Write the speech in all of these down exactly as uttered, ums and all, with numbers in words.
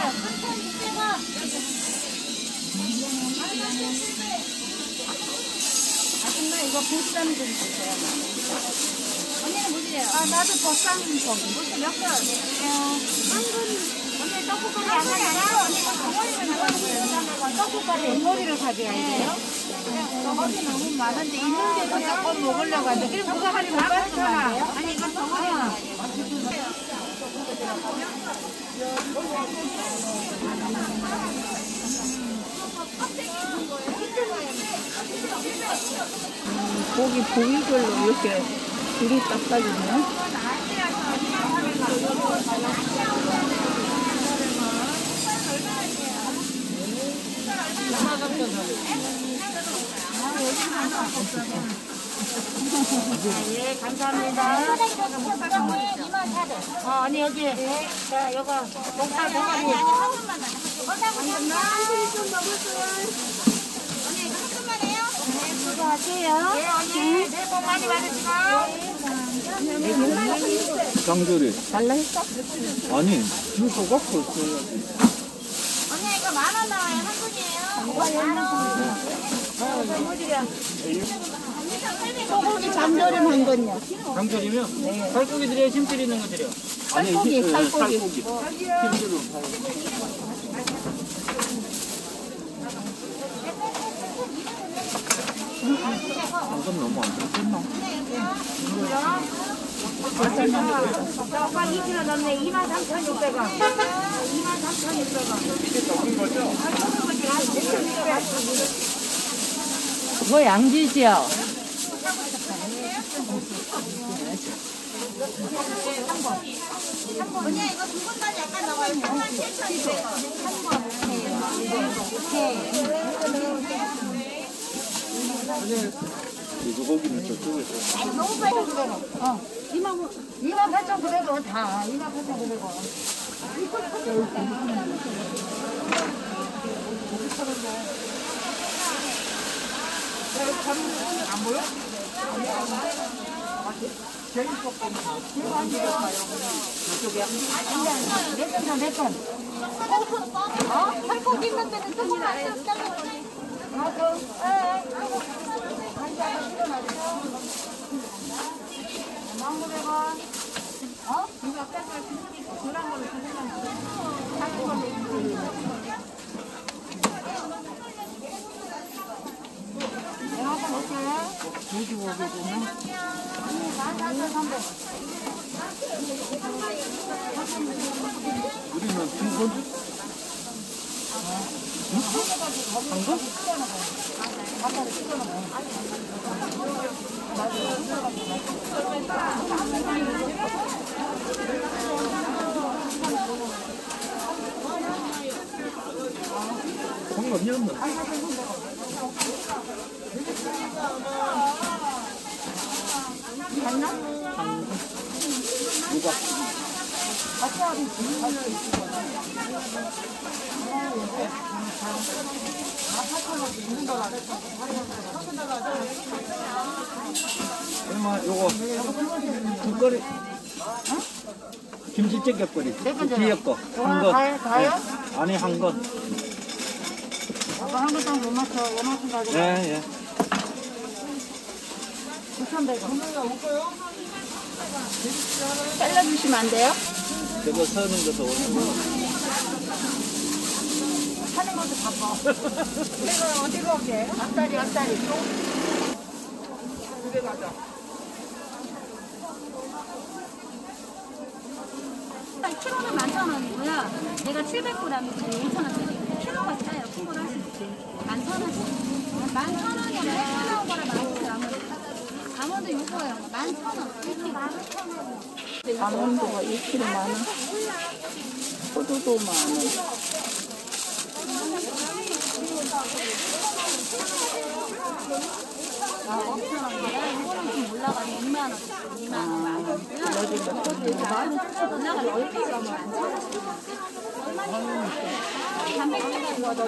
아줌마 이거 보쌈 좀 주세요. 언니는 뭐지요? 아 나도 보쌈 좀. 무슨 몇 개? 어, 한 근. 언니 떡국까지 안 가져가? 언니 덩어리를 가져가요. 떡국까지 덩어리를 가져야 돼요? 덩어리 너무 많은데 있는데도 조금 먹으려고 하는데 그럼 그거 하지 말아요. 아니 이거 덩어리만. 고기 부위별로 이렇게 줄이 딱 따지네. 예, 감사합니다. 어, 언니 여기. 자, 요거 목살 덩어리. 언니 조금만해요. 네, 수고하세요. 예, 언니. 새해 복 많이 받으시고. 장조리. 달라 했어? 아니, 이거 갖고 있어요. 언니 이거 만 원 나와요. 한 분이에요. 만 원. 소고기 장조림 한 건요. 장조림이요? 네. 살코기 드려요? 심줄 있는 거 드려요? 살코기, 아니, 살코기. 살코기. 힘들어. 방금 너무 안 좋겠나? 저거 이 킬로그램 넘네. 이만 삼천육백 원. 이만 삼천육백 원. 이게 적은 거죠? 그거 양지지요? 언니 이거 두 번까지 약간 나와요. 삼만 칠천이백 원. 한 번. 이거 고기는 저쪽에서. 너무 빨리 구백 원. 어. 이만 팔천구백 원 다. 이만 팔천구백 원. 안 보여? 몇 ton 더, 몇 ton? 어? 살코기 있는 데는 조금만 잘라버려. 맞아. 에, 만 구백 원. 어? 이거 아까 그런 거를 주시면 내가 한번 볼게. 돼지고기구나. 우리는 두 번? 한 거? 상관이 없나? 맞나? 누가? 얼마 요거 두 거리. 김치찌개 곁거리. 그 뒤에 거. 한 건. 다요? 다요? 네. 아니 한 건. 아까 한 개당 못 맞춰. 요만큼 가지고. 예, 예. 구천백 원. 잘라주시면 안 돼요? 저거 서는 것도 오는 거. 하는 것도 바빠. 내가 어디가 오게? 앞다리, 앞다리. 두개 가자. 키로는 만천 원이고요. 내가 칠백 그램이면 오천 원짜리. 키로가 싸요. 충분히 할 수 있지. 만천 원. 만천 원이면 헬스 나온 거라 맛있어요. 아무래도. 강원도 요거예요. 만천 원. 강원도가 이 킬로그램 만 원. 호두도 만 원. 아, 오천 원이라 이거는 좀 올라가요. 이만 원. 이만 원. 만 원이고요. 올라가요. 얼마나 만천 원. 단백질이 들어가도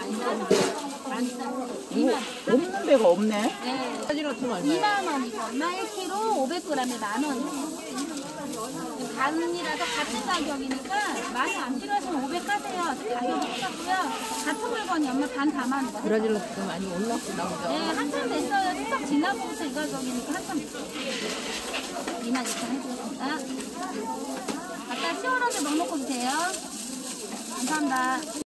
뭐, 없는 데가 없네. 네. 이만 원이고 얼마 일 킬로그램 오백 그램에 만 원. 반이라서 같은 가격이니까 많이 안 필요하시면 오백 가세요. 가격이 똑같고요. 같은 물건이 엄마 반 담아는 거. 브라질로도 많이 올랐구나, 그죠? 네, 한참 됐어요. 추석 지나고부터 이 가격이니까 한참 됐어요. 이만 이천 해주겠습니다. 아까 시원하게 넣어놓고 주세요. 감사합니다.